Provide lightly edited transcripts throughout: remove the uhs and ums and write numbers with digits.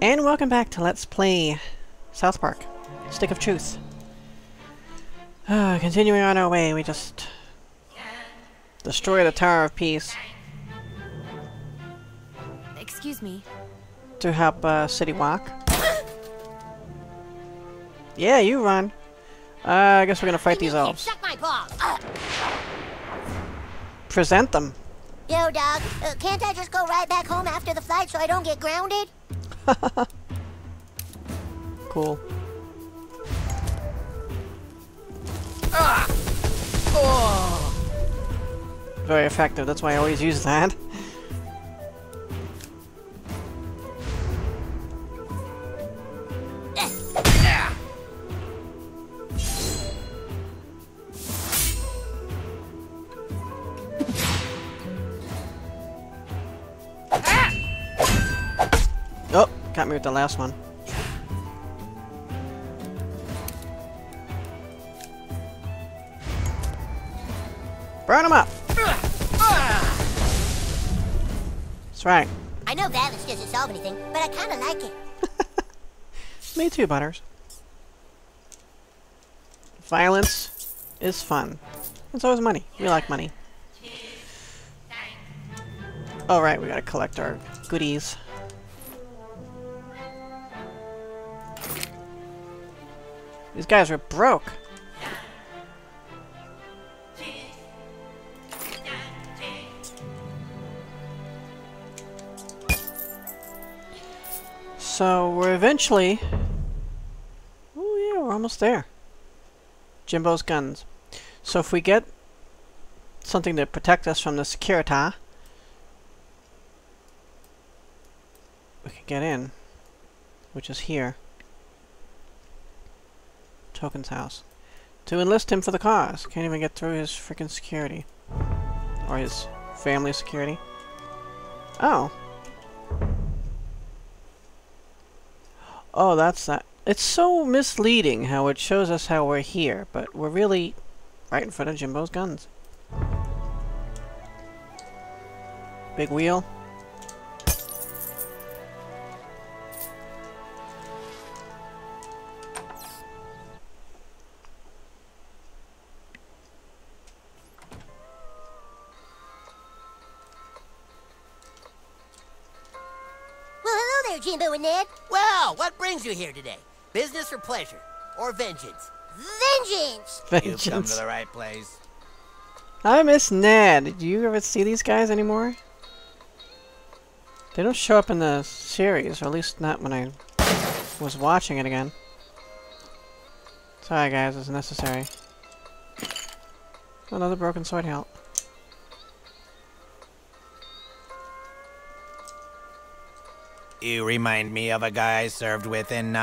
And welcome back to Let's Play South Park, Stick of Truth. Continuing on our way, we just destroy the Tower of Peace. Excuse me. To help City walk. Yeah, you run. I guess we're gonna fight these elves. Suck my balls. Present them. Yo, dog, can't I just go right back home after the flight so I don't get grounded? Cool. Very effective, that's why I always use that. Oh, got me with the last one. Burn them up! That's right. I know violence doesn't solve anything, but I kinda like it. Me too, Butters. Violence is fun. And so is money. We like money. Oh right, we gotta collect our goodies. These guys are broke. So we're eventually... Oh yeah, we're almost there. Jimbo's guns. So if we get something to protect us from the Securita, we can get in, which is here. Token's house. To enlist him for the cause. Can't even get through his freaking security. Or his family security. Oh. Oh, that's that. It's so misleading how it shows us how we're here, but we're really right in front of Jimbo's guns. Big wheel. Well, hello there, Jimbo and Ned. Well, what brings you here today? Business or pleasure? Or vengeance? Vengeance! You've come to the right place. I miss Ned. Do you ever see these guys anymore? They don't show up in the series, or at least not when I was watching it again. Sorry guys, it's necessary. Another broken sword hilt. You remind me of a guy I served with in,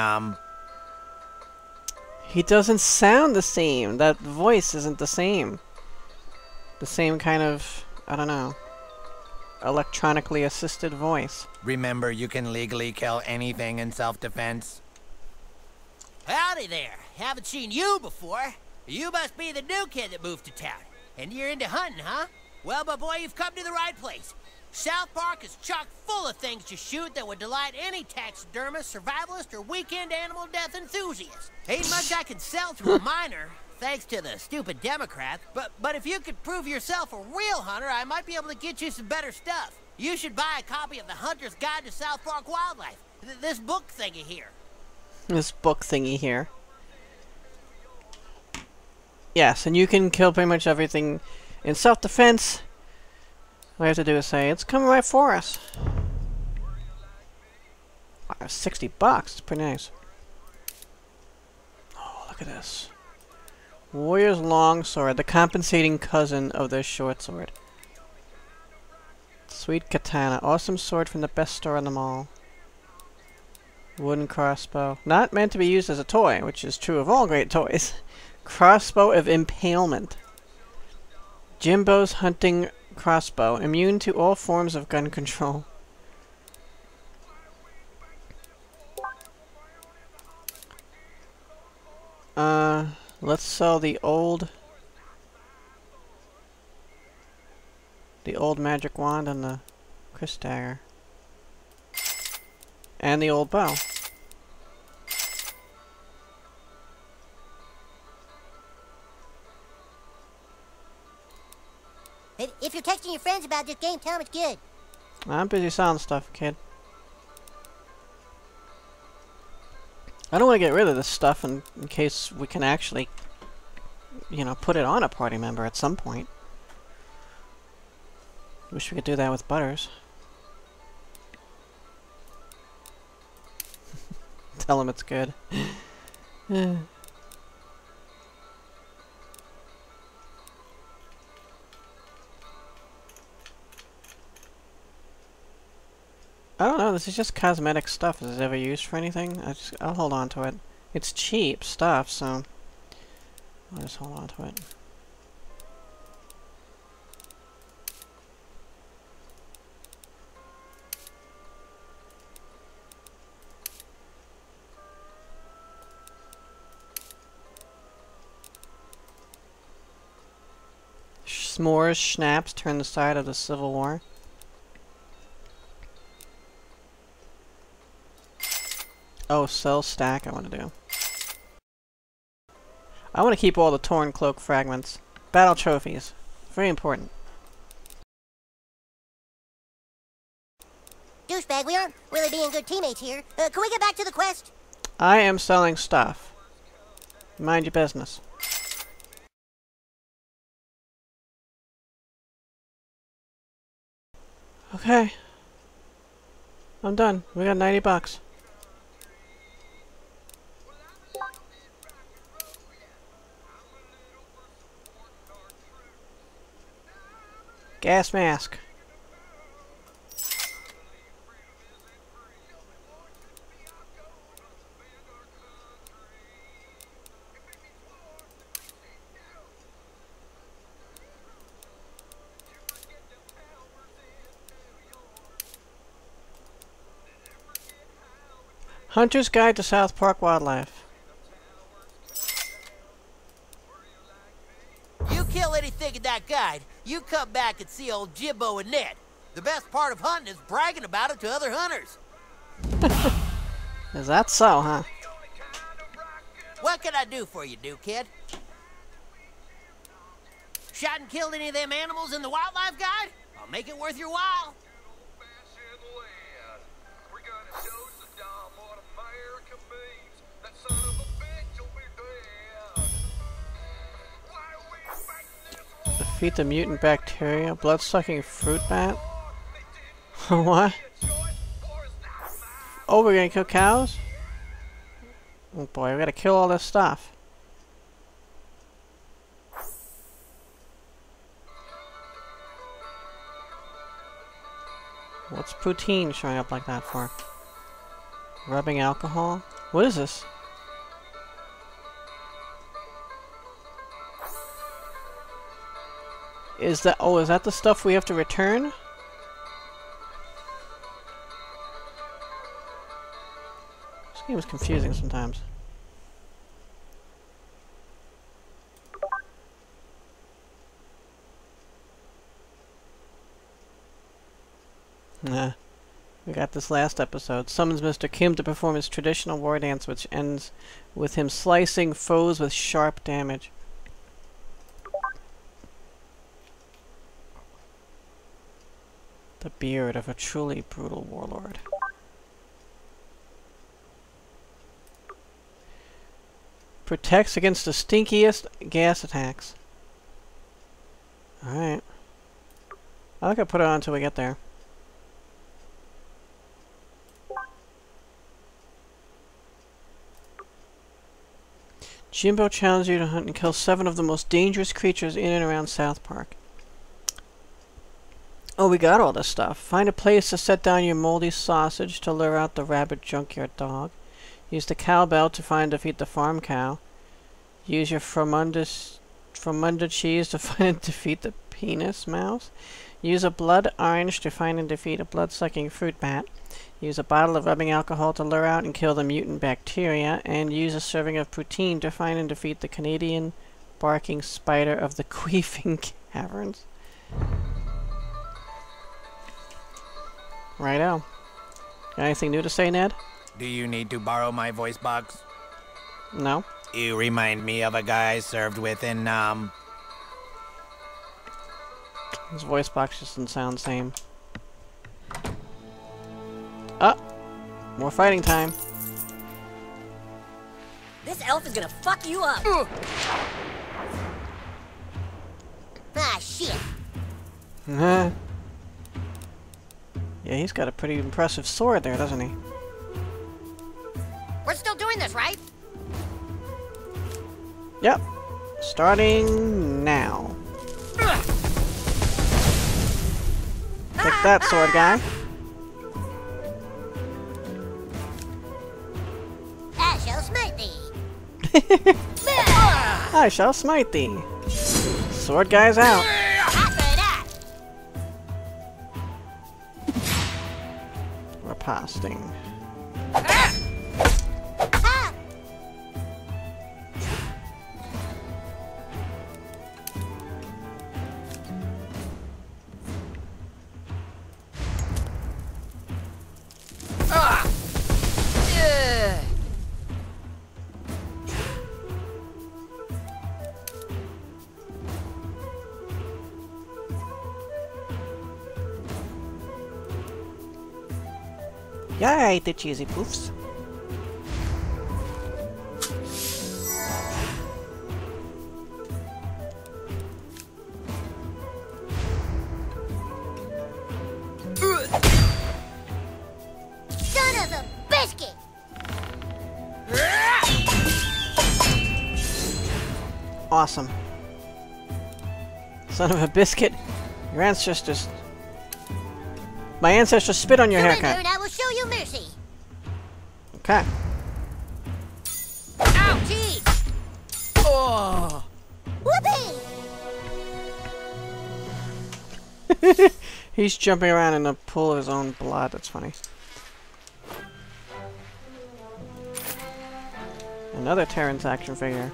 He doesn't sound the same. That voice isn't the same. The same kind of, I don't know, electronically assisted voice. Remember, you can legally kill anything in self-defense? Howdy there. Haven't seen you before. You must be the new kid that moved to town. And you're into hunting, huh? Well, my boy, you've come to the right place. South Park is chock full of things to shoot that would delight any taxidermist, survivalist, or weekend animal death enthusiast. Ain't much I can sell to a minor, thanks to the stupid Democrats, but if you could prove yourself a real hunter, I might be able to get you some better stuff. You should buy a copy of The Hunter's Guide to South Park Wildlife, this book thingy here. This book thingy here. Yes, and you can kill pretty much everything in self-defense. All you have to do is say, it's coming right for us. Wow, $60. It's pretty nice. Oh, look at this. Warrior's longsword, the compensating cousin of their short sword. Sweet katana, awesome sword from the best store in the mall. Wooden crossbow, not meant to be used as a toy, which is true of all great toys. Crossbow of impalement. Jimbo's hunting crossbow, immune to all forms of gun control. Let's sell the old magic wand and the Chris dagger. And the old bow. If you're texting your friends about this game, tell them it's good. I'm busy selling stuff, kid. I don't want to get rid of this stuff in case we can actually, you know, put it on a party member at some point. Wish we could do that with Butters. Tell him it's good. I don't know, this is just cosmetic stuff. Is it ever used for anything? I'll hold on to it. It's cheap stuff, so I'll just hold on to it. S'mores, schnapps, turn the side of the Civil War. Oh, sell stack I want to do. I want to keep all the torn cloak fragments. Battle trophies. Very important. Douchebag, we aren't really being good teammates here. Can we get back to the quest? I am selling stuff. Mind your business. Okay. I'm done. We got 90 bucks. Gas mask. Hunter's Guide to South Park Wildlife. You kill anything in that guide, you come back and see old Jimbo and Ned. The best part of hunting is bragging about it to other hunters. Is that so, huh? What can I do for you, new kid? Shot and killed any of them animals in the wildlife guide? I'll make it worth your while. Defeat the mutant bacteria. Blood-sucking fruit bat. What? Oh, we're gonna kill cows? Oh boy, we gotta kill all this stuff. What's poutine showing up like that for? Rubbing alcohol? What is this? Is that, oh, is that the stuff we have to return? This game is confusing sometimes. Nah. We got this last episode. Summons Mr. Kim to perform his traditional war dance, which ends with him slicing foes with sharp damage. The beard of a truly brutal warlord. Protects against the stinkiest gas attacks. Alright. I think I'll put it on until we get there. Jimbo challenges you to hunt and kill 7 of the most dangerous creatures in and around South Park. Oh, we got all this stuff. Find a place to set down your moldy sausage to lure out the rabid junkyard dog. Use the cowbell to find and defeat the farm cow. Use your fromunda cheese to find and defeat the penis mouse. Use a blood orange to find and defeat a blood-sucking fruit bat. Use a bottle of rubbing alcohol to lure out and kill the mutant bacteria. And use a serving of poutine to find and defeat the Canadian barking spider of the Queefing Caverns. Righto. Got anything new to say, Ned? Do you need to borrow my voice box? No? You remind me of a guy I served with in, His voice box just doesn't sound the same. Ah! More fighting time. This elf is gonna fuck you up. Ah, shit. Yeah, he's got a pretty impressive sword there, doesn't he? We're still doing this, right? Yep. Starting now. Take that, sword guy. I shall smite thee. I shall smite thee. Sword guy's out. After that. We're posting. Ah! Yeah, I ate the cheesy poofs. Son of a biscuit! Awesome. Son of a biscuit. Your ancestors... My ancestors spit on your Surrender haircut. and I will show you mercy. Okay. Ow, gee! oh, Whoopee! He's jumping around in a pool of his own blood. That's funny. Another Terrence action figure.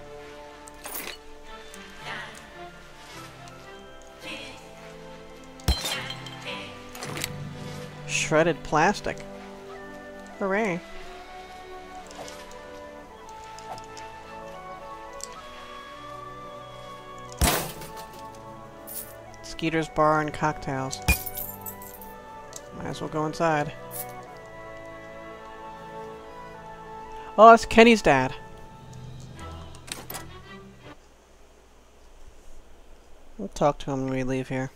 Shredded plastic. Hooray. Skeeter's Bar and Cocktails. Might as well go inside. Oh, that's Kenny's dad. We'll talk to him when we leave here.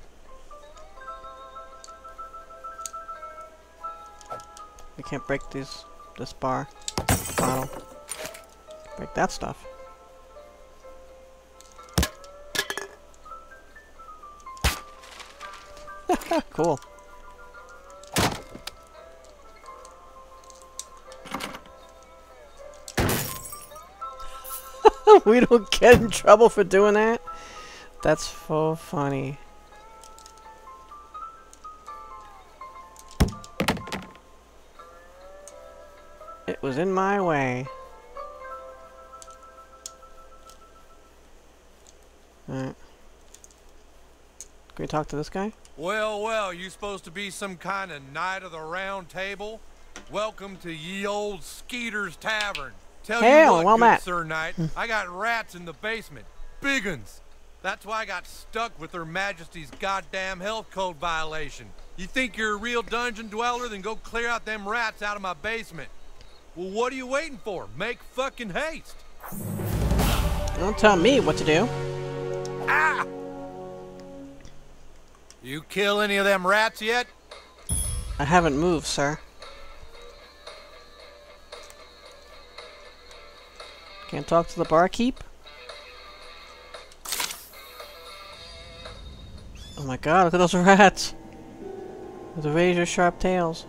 We can't break this bar. Bottle. Break that stuff. Cool. We don't get in trouble for doing that? That's so funny. It was in my way. Alright. Can we talk to this guy? Well, well, you supposed to be some kind of knight of the round table? Welcome to ye old Skeeter's Tavern. Tell Hail, you what, well good met. Sir Knight, I got rats in the basement. Big uns. That's why I got stuck with Her Majesty's goddamn health code violation. You think you're a real dungeon dweller? Then go clear out them rats out of my basement. Well, what are you waiting for? Make fucking haste. Don't tell me what to do. Ah! You kill any of them rats yet? I haven't moved, sir. Can't talk to the barkeep? Oh my god, look at those rats! With the razor-sharp tails.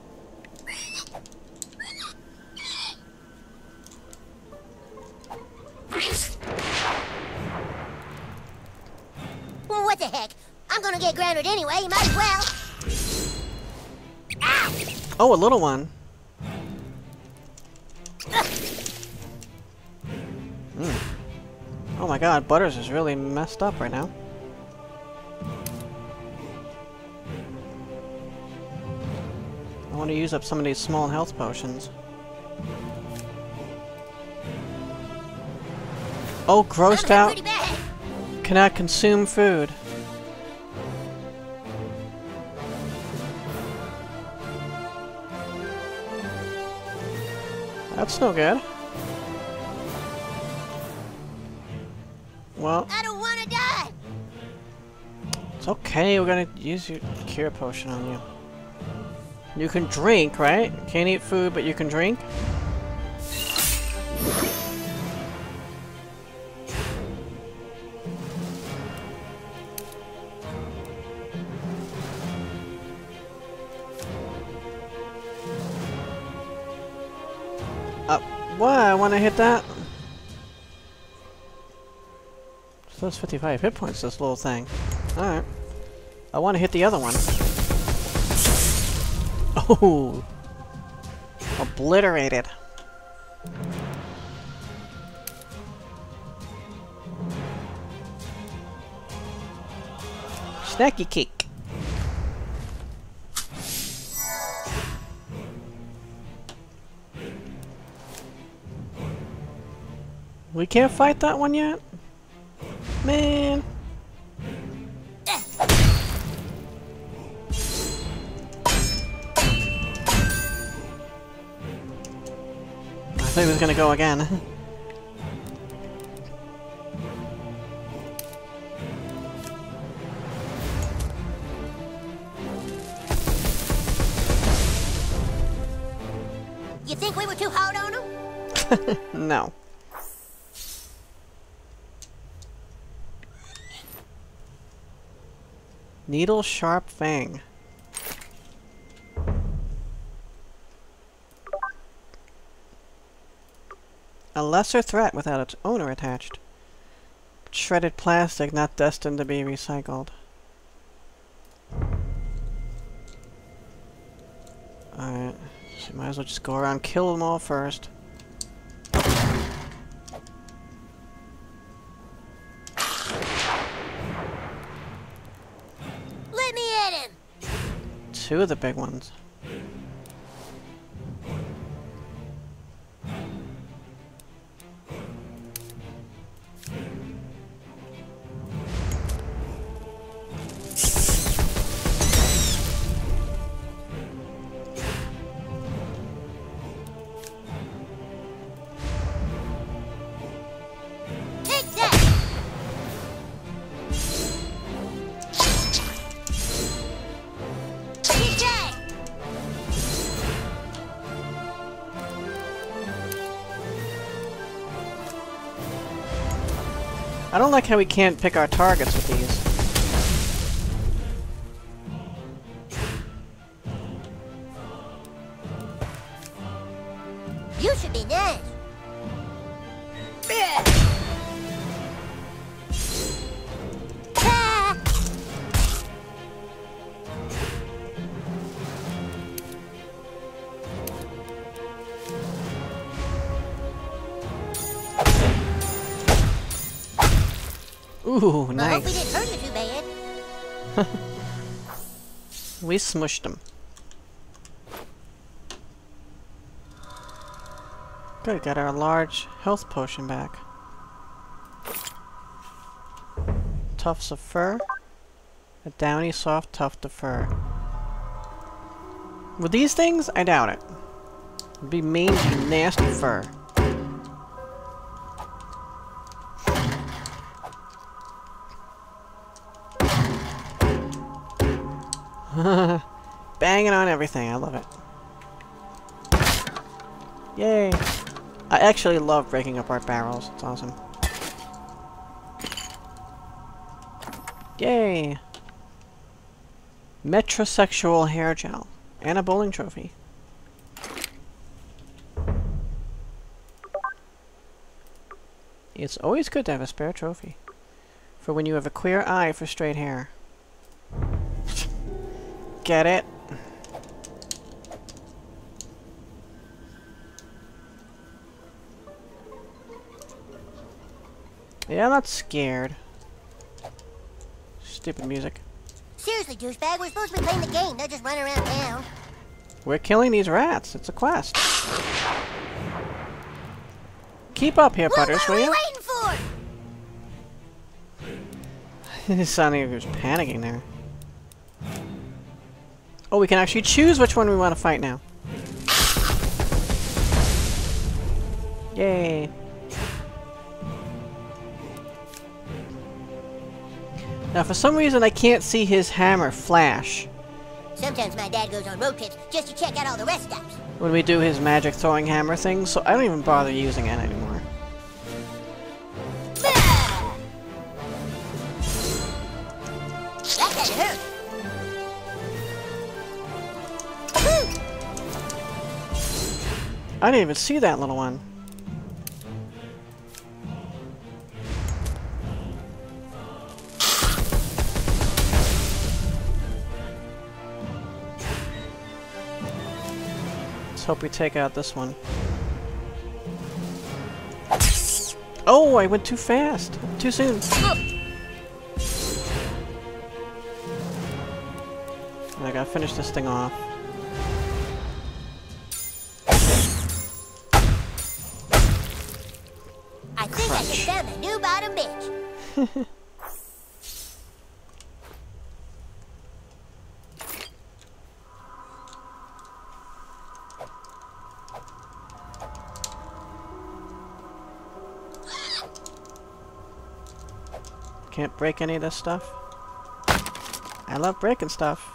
What the heck? I'm gonna get grounded anyway, might as well. Ah! Oh, a little one. Oh my god, Butters is really messed up right now. want to use up some of these small health potions. Oh, grossed out. Pretty bad. Cannot consume food. That's no good. Well, I don't want to die. it's okay. We're gonna use your cure potion on you. You can drink, right? Can't eat food, but you can drink? What? I want to hit that? So that's 55 hit points, this little thing. Alright. I want to hit the other one. Oh! Obliterated. Snacky cake. We can't fight that one yet? Man. I thought he was gonna go again. You think we were too hard on him? No. Needle Sharp Fang. A lesser threat without its owner attached. Shredded plastic not destined to be recycled. Alright, so might as well just go around kill them all first. Let me at him. Two of the big ones. Take that. Take that. I don't like how we can't pick our targets with these. You should be nice. Ah. Ooh, Well, I hope we nice. didn't hurt you too bad. We smushed them. Good, got our large health potion back. Tufts of fur. A downy, soft tuft of fur. With these things, I doubt it. It'd be mangy, nasty fur. Banging on everything, I love it. Yay! I actually love breaking apart barrels, it's awesome. Yay! Metrosexual hair gel. And a bowling trophy. It's always good to have a spare trophy. For when you have a queer eye for straight hair. Get it? Yeah, I'm not scared. Stupid music. Seriously, douchebag, we're supposed to be playing the game, not just running around town. We're killing these rats. It's a quest. Keep up here, Butters, What will are we you? waiting for? It sounded like he was panicking there. Oh, we can actually choose which one we want to fight now. Yay. Now, for some reason, I can't see his hammer flash Sometimes my dad goes on road trips just to check out all the rest stops. when we do his magic throwing hammer thing, so I don't even bother using it anymore. Bah! That kinda hurt. Whew! I didn't even see that little one. Let's hope we take out this one. Oh, I went too fast. Too soon. I gotta finish this thing off. I think I just found a new bottom bitch. Can't break any of this stuff. I love breaking stuff.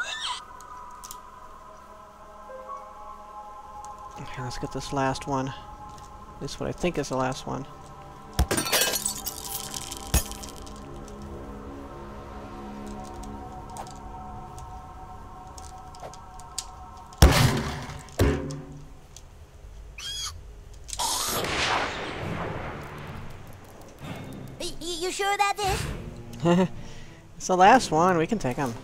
Okay, let's get this last one. This is what I think is the last one. You sure about this? It's the last one. We can take him.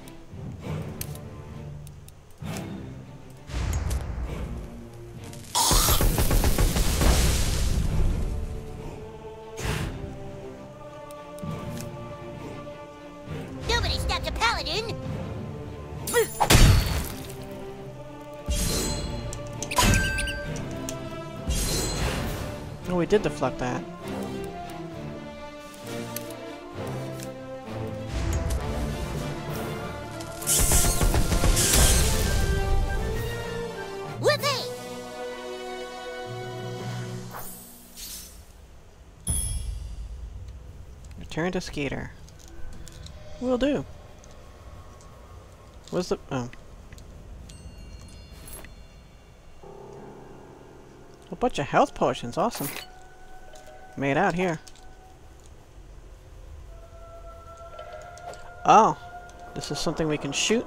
Nobody stopped a paladin. Oh, we did deflect that. Whoopee! Return to Skeeter. Will do. What's the... oh. A bunch of health potions. Awesome. Made out here. Oh. This is something we can shoot.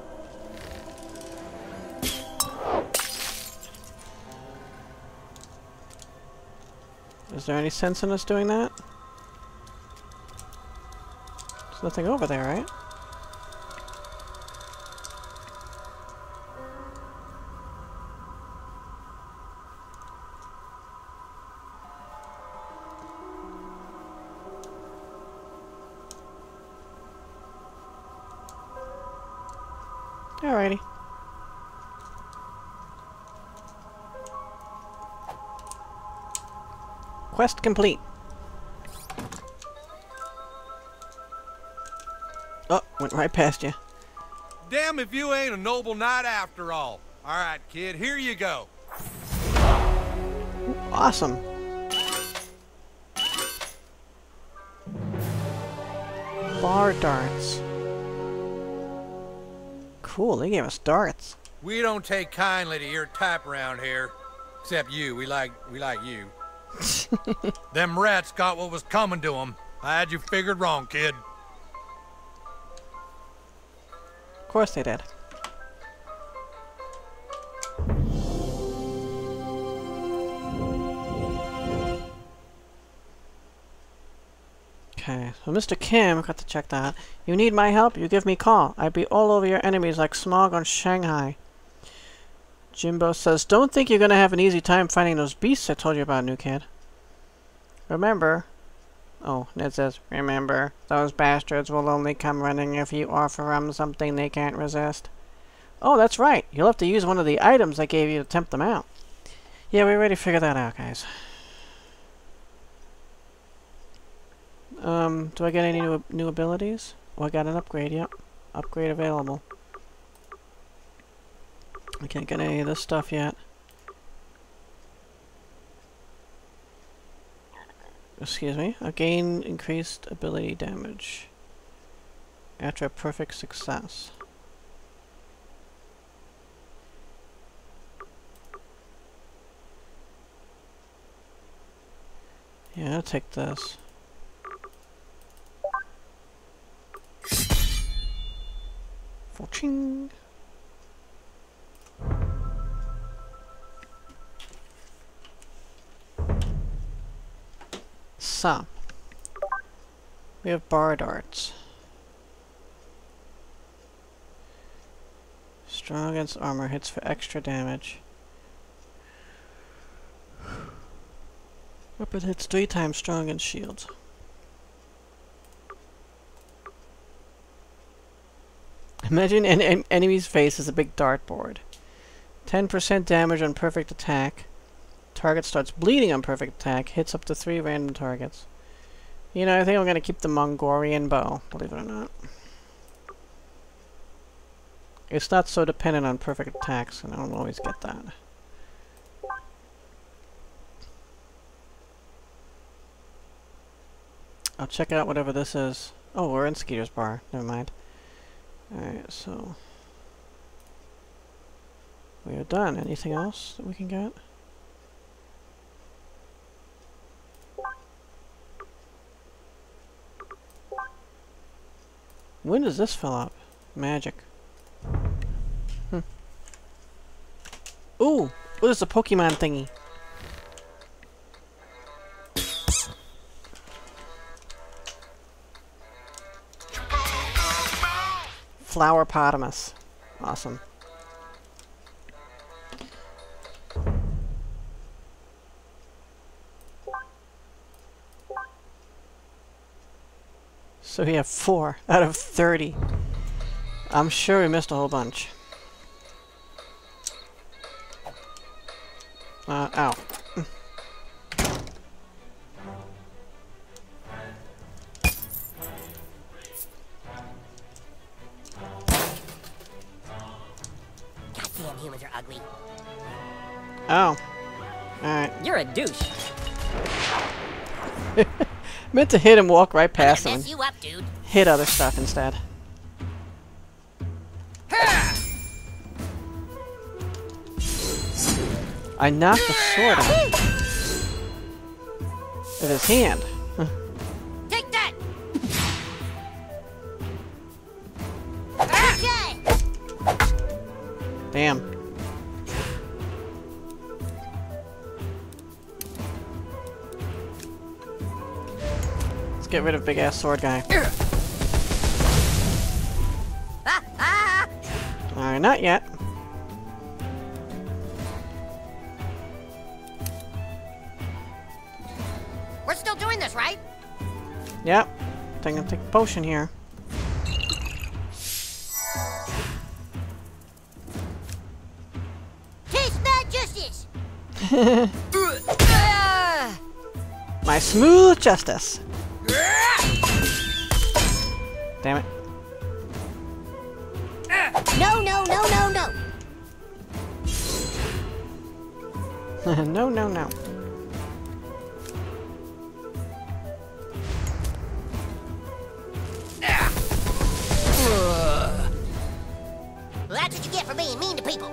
Is there any sense in us doing that? There's nothing over there, right? Alrighty. Quest complete. Oh, went right past you. Damn if you ain't a noble knight after all. All right, kid, here you go. Awesome. Bar darts. Cool, they gave us darts. We don't take kindly to your type around here. Except you, we like you. Them rats got what was coming to them. I had you figured wrong, kid. Of course they did. Okay, so Mr. Kim, got to check that. You need my help? You give me call. I'd be all over your enemies like smog on Shanghai. Jimbo says, don't think you're gonna have an easy time finding those beasts I told you about, new kid. Remember... oh, Ned says, remember, those bastards will only come running if you offer them something they can't resist. Oh, that's right. You'll have to use one of the items I gave you to tempt them out. Yeah, we already figured that out, guys. Do I get any new abilities? Oh, I got an upgrade, yep. Upgrade available. I can't get any of this stuff yet. Excuse me. I gain increased ability damage after a perfect success. Yeah, I'll take this. Ching. So, we have bar darts. Strong against armor, hits for extra damage. Weapon hits 3 times strong against shields. Imagine an enemy's face is a big dartboard. 10% damage on perfect attack. Target starts bleeding on perfect attack. Hits up to 3 random targets. You know, I think I'm going to keep the Mongolian bow, believe it or not. It's not so dependent on perfect attacks, and I don't always get that. I'll check out whatever this is. Oh, we're in Skeeter's bar. Never mind. Alright, so... we are done. Anything else that we can get? When does this fill up? Magic. Ooh! What is the Pokemon thingy? Flowerpotamus. Awesome. So we have 4 out of 30. I'm sure we missed a whole bunch. Ow. Goddamn humans are ugly. Oh. Alright. You're a douche. Meant to hit him, walk right past I'm him. gonna mess you up, dude. Hit other stuff instead. I knocked the sword out of his hand. Take that! Okay. Damn. Let's get rid of big ass sword guy. Alright, not yet. We're still doing this, right? Yep. I'm gonna take a potion here. Taste that justice. My smooth justice. Damn it. No, no, no, no, no. No, no, no. Well, that's what you get for being mean to people.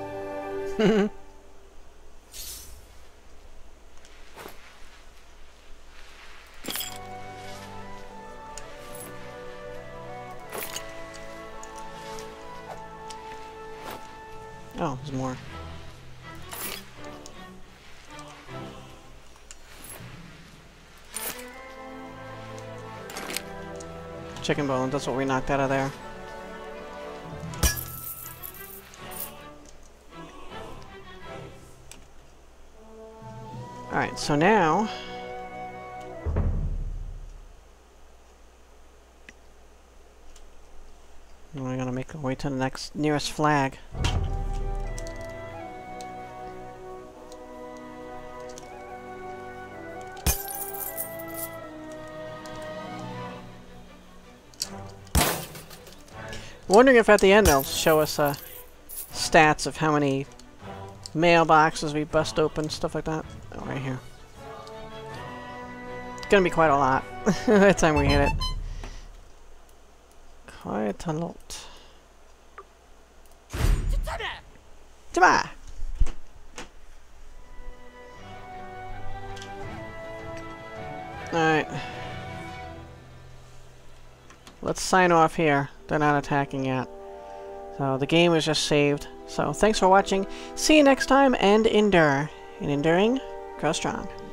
Oh, there's more. Chicken bone, that's what we knocked out of there. Alright, so now... We're gonna make our way to the nearest flag. Wondering if at the end they'll show us stats of how many mailboxes we bust open, stuff like that. Oh, right here. It's gonna be quite a lot by the time we hit it. Quite a lot. Ta-da! Alright. Let's sign off here. They're not attacking yet. So the game was just saved. So thanks for watching. See you next time and endure. In enduring, grow strong.